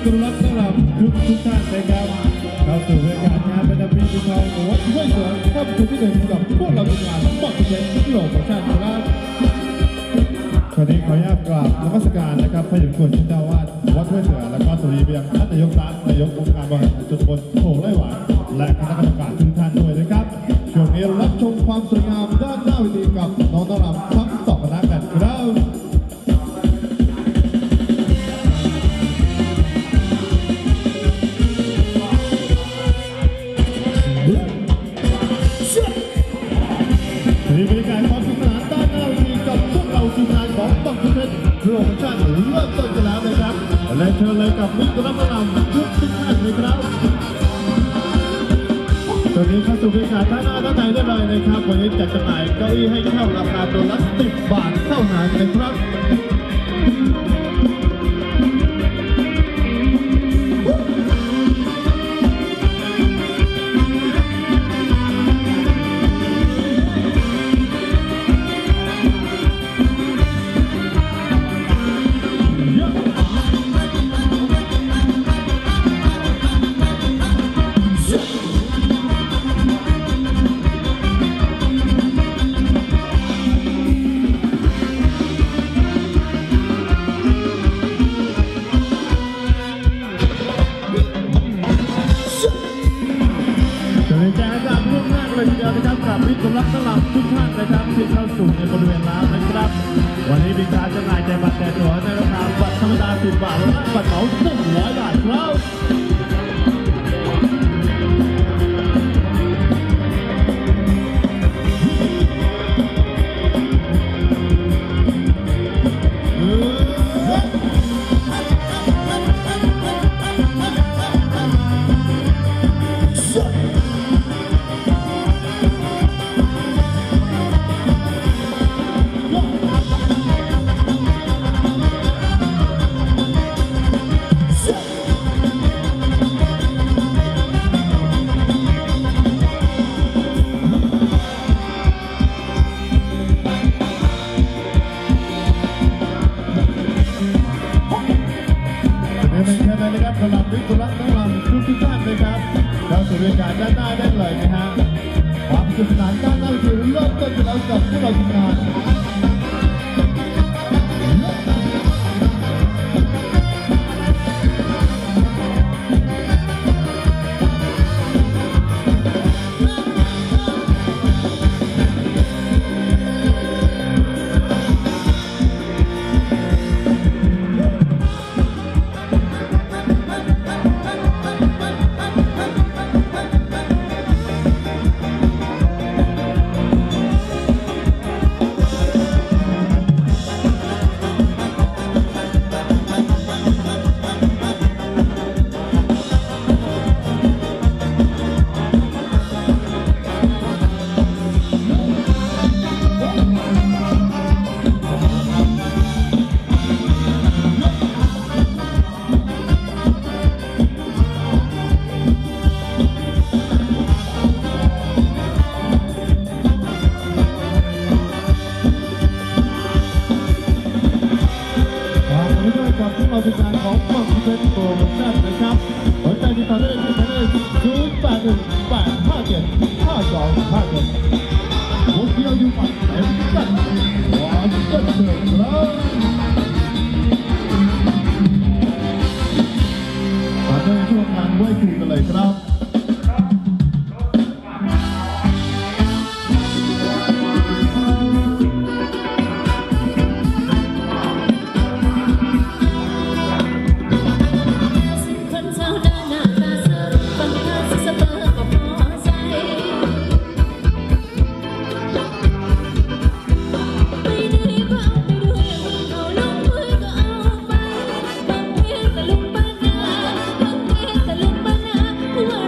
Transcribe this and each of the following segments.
กรุณาต้อนรับทุกท่านนะครับเข้าสู่รายการงานประจำปีปีทองวัดห้วยสวนค่ำคืนที่หนึ่งกับพวกเราทีมงานบักเป็นโลกประชาชนครับวันนี้ขออนุญาตกราบนมัสการนะครับพระเดชคุณเจ้าวาดวัดห้วยเสือและก็สวัสดีไปยังท่านนายกรัฐนายกองค์การบริหารส่วนตำบลโป่งไร่หวานและคณะกรรมการทุกท่านด้วยนะครับช่วงนี้รับชมความสวยงามด้านหน้าเวทีกับน้องต้อนรับทั้งสองคณะกันครับมีบรรยากาศความสนุกสนานด้านหน้าเวทีกับพวกเราทีมงานของบังคับเพชรโปรโมชั่นเริ่มต้นกันแล้วนะครับและเชิญเลยกับมิตรรับนำทุกท่านเลยครับตอนนี้เข้าสู่บรรยากาศด้านหน้าด้านในได้เลยนะครับวันนี้จัดจำหน่ายเก้าอี้ให้เช่าราคาตัวละ10 บาทเท่านั้นนะครับสำหรับทุกท่านนะครับที่เข้าสู่ในบริเวณร้านนะครับวันนี้มีการจำหน่ายแจกบัตรแจกตั๋วในราคาบัตรธรรมดา10 บาทและบัตรเหมา100 บาทครับสำหรับวิกฤตน้ำมันทุกท่านนะครับเราสู่บรรยากาศด้านหน้าได้เลยนะฮะความสนุกสนานด้านหน้าคือเริ่มต้นกันแล้วกับพวกเราทีมงานเราเป็นการของบังคับเพชรโปรโมชั่นนะครับสนใจติดต่อได้ที่หมายเลข0818575257หัวเขียวอยู่ฝั่งเต็มกันความสนุกครับมาเริ่มช่วงงานไหว้ครูกันเลยครับ Who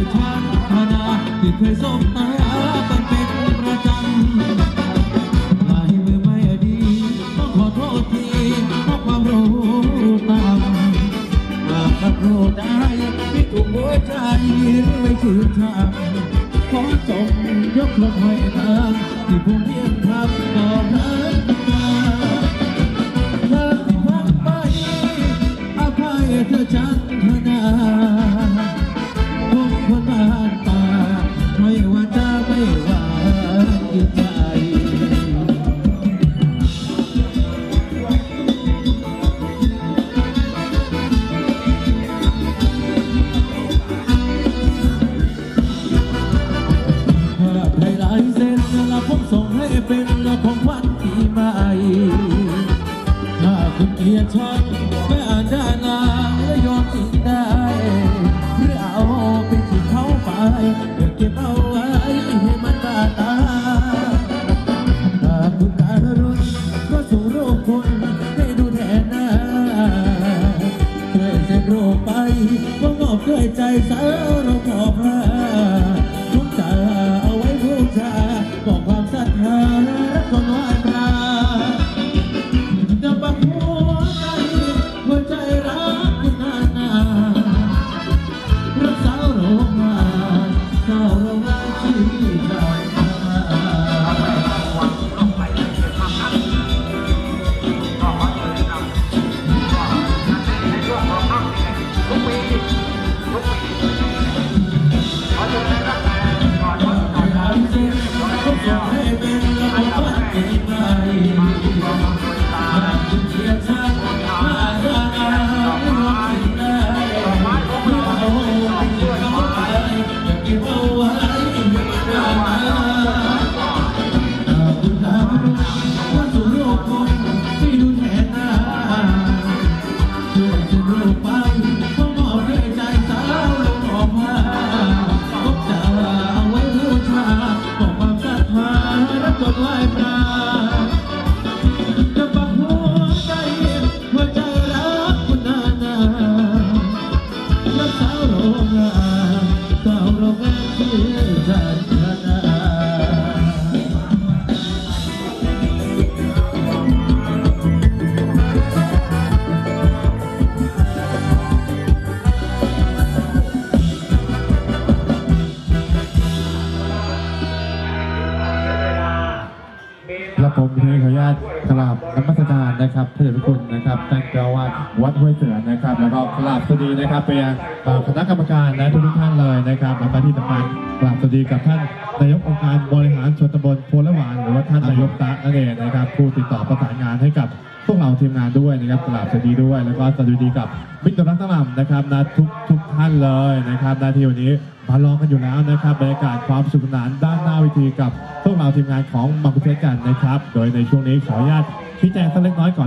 ฉันธนาที่เคยสบตากันเป็นประจำลายมือไม่ดีต้องขอโทษทีเพราะความรู้ตามหากรับรู้ได้ที่ถูกหัวใจไม่ชื่นชมขอส่งยกลงให้ทางที่ผมเพียงทำก่อนนั้นมาเธอที่พักไปอภัยเธอฉันธนาทุกคนบ้านตาไม่ว่าจะไม่ว่าจิตใจผมส่งให้เป็นของขวัญปีใหม่ถ้าคุณเกลียดฉันไม่อ่านด้านหลังและยอมทิ้งได้หรือเอาไปที่เขาไปเก็บเอาไว้ให้มันบาดตาถ้าคุณการุณก็ส่งโรคคนให้ดูแทนหน้าเคยเสพโรคไปก็มอบด้วยใจสาวเราขอบพระทุกใจเอาไว้บูชาบอกความศรัทธาและคนไหว้พระจะบังหัวใจรักคุณนานๆรักสาวโรงงานสาวโรงงานที่ใจและผมขออนุญาตกราบนมัสการนะครับพระเดชพระคุณนะครับท่านเจ้าอาวาสวัดห้วยเสือนะครับแล้วก็กราบสวัสดีนะครับไปยังคณะกรรมการและทุกท่านเลยนะครับแล้วก็ที่สำคัญกราบสวัสดีกับท่านนายกองค์การบริหารส่วนตำบลโพละหวานหรือว่าท่านนายกตะนั่นเองนะครับผู้ติดต่อประสานงานให้กับพวกเราทีมงานด้วยนะครับกราบสวัสดีด้วยแล้วก็สวัสดีกับมิตรรักทั้งหลายนะครับนะทุกท่านเลยนะครับนาทีวันนี้มาลองกันอยู่แล้วนะครับบรรยากาศความสนุกสนานด้านหน้าเวทีกับพวกเราทีมงานของมังคุเทศกันนะครับโดยในช่วงนี้ขออนุญาตชี้แจงสักเล็กน้อยก่อน